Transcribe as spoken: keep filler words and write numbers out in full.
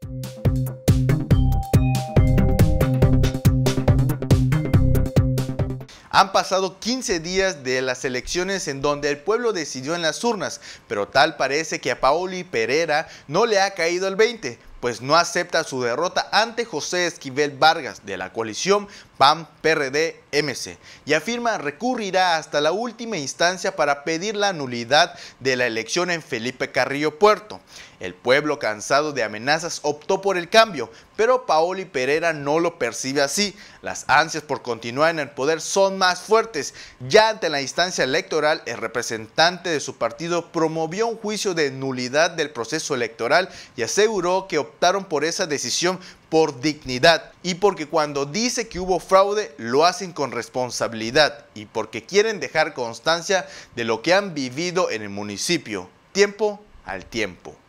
Han pasado quince días de las elecciones en donde el pueblo decidió en las urnas, pero tal parece que a Paoli Pereira no le ha caído el veinte, pues no acepta su derrota ante José Esquivel Vargas de la coalición P A N P R D M C y afirma recurrirá hasta la última instancia para pedir la nulidad de la elección en Felipe Carrillo Puerto. El pueblo, cansado de amenazas, optó por el cambio, pero Paoli Pereira no lo percibe así. Las ansias por continuar en el poder son más fuertes. Ya ante la instancia electoral, el representante de su partido promovió un juicio de nulidad del proceso electoral y aseguró que optaron por esa decisión por dignidad y porque cuando dice que hubo fraude lo hacen con responsabilidad y porque quieren dejar constancia de lo que han vivido en el municipio, tiempo al tiempo.